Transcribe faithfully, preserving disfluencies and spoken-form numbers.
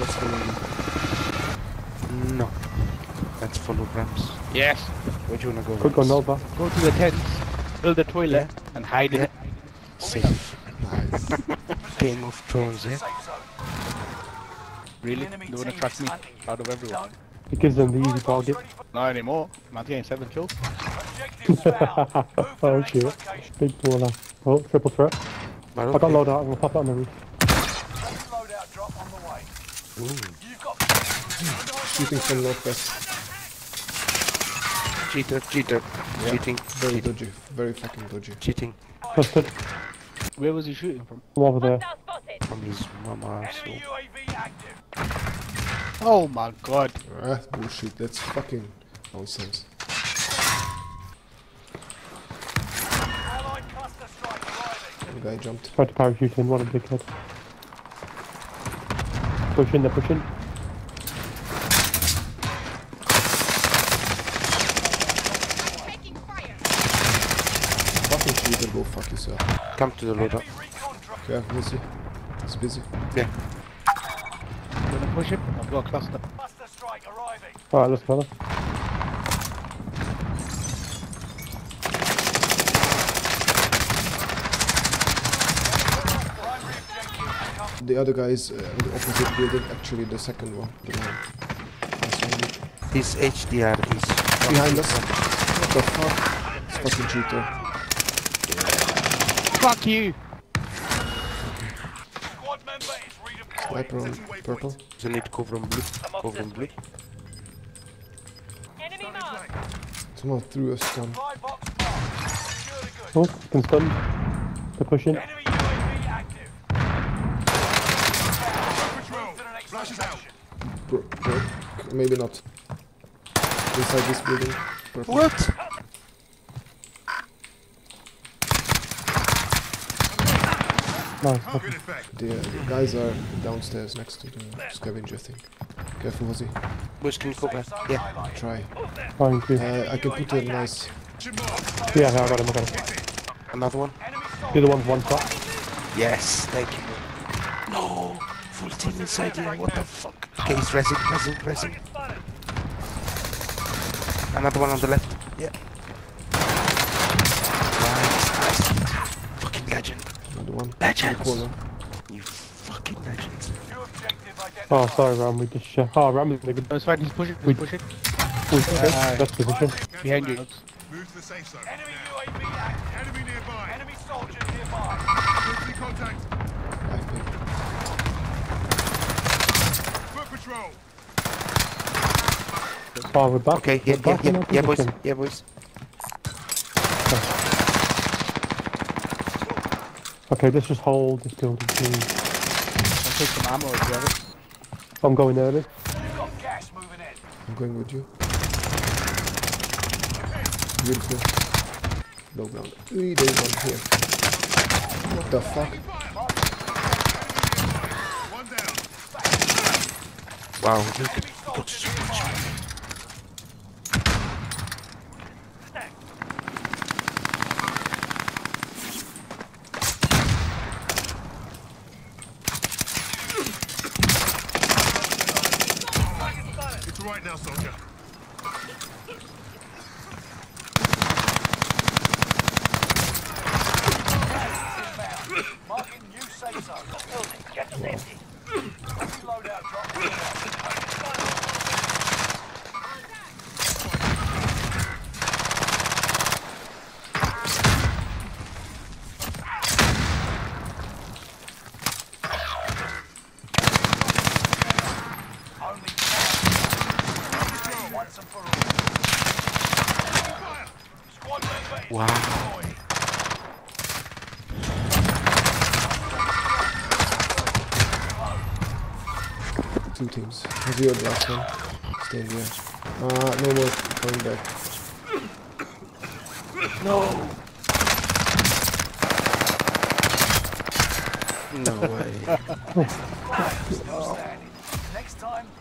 let's go. No. Let's follow Rams. Yes. Where do you wanna go? Could go Rams? Nova. Go to the tents, build a toilet, Yeah. and hide in Yeah. it. Safe. Nice. Game of Thrones, eh? Really? They wanna trust me out of everyone. It gives them the easy target. Not anymore. I'm getting seven kills. Oh shit. Big baller. Oh, triple threat. But I okay. got loadout, I'm gonna pop it on the roof. Shooting from northwest. Cheater, cheater. Yeah. Cheating, Very cheating, dodgy. Very fucking dodgy. cheating. Busted. Where was he shooting from? I'm over there. From his mama, so. Oh my god. Ah, bullshit. That's fucking nonsense. The guy jumped. Tried to parachute in, what a dickhead. Push in, they're pushing. Fucking cheater, go fuck yourself. Come to the loadout. Okay, we'll see. It's busy. Yeah. You wanna push it? I've got a cluster. Alright, let's go. The other guy is uh, in the opposite building, actually the second one. The one. That's one. His H D R is Behind us. What the fuck? It's fucking cheater. Fuck you! Sniper on purple. You need cover on blue. Cover on blue. Someone threw a stun. Oh, can stun. They're pushing. Bro, bro, maybe not. Inside this building. Purple. What? Nice. The, uh, the guys are downstairs next to the scavenger thing. Careful, Ozzy. Where's can you cover? Yeah. Try. Thank you. Uh, I can put a nice. Yeah, I got him, I got him. Another one? The other one's one shot. Yes, thank you. No! Full team inside here, what the fuck? Okay, he's resing, resing, resing. Another one on the left. Yeah. Nice, nice. Fucking legend. Another one. Legends! Corner. You fucking legends. Oh, sorry, Ram, we just shot. Oh, Ram is a good. No, it's fine, he's pushing, We- he's pushing. We Uh, best position. Behind you. Move to the safe zone. Enemy U A V active. Enemy nearby. Enemy soldier nearby. Emergency contact. I think. Foot patrol. Oh, we're back. Okay, yeah, We're yeah, back in yeah, our yeah, boys, position. yeah, boys. Okay, let's just hold this building, please. I'll take some ammo if you have it. I'm going early. I'm going with you. Beautiful. Low ground. Ooh, there's one here. What the fuck? One down. Wow, look, we got so much. It's right now, soldier. Marking new safe zone. Building. Get to safety. Loadout drop. Wow. Two teams. Have you the last one? Stay in there. Ah, no more going back. No. No way. Next time,